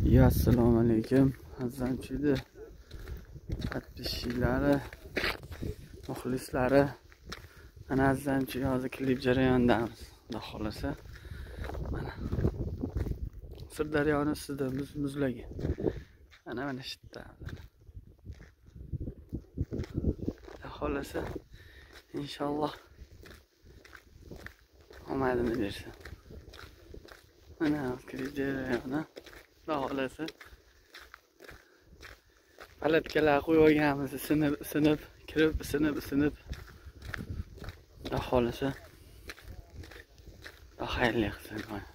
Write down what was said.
Ya assalomu alaykum azzamchida подписчиklari, muxlislari. Mana azzamchi hozir klip jarayonidamiz. Xudo xolasa. Mana Sirdaryoni ustida muzlagan. Mana shu yerda. Xudo xolasa inshaalloh omadini bersin. Mana klip jarayoni. Xudo xolasa palatkalar qo'yib olganmiz, sinib, kirib, sinib. Xudo xolasa xayrli qilsin.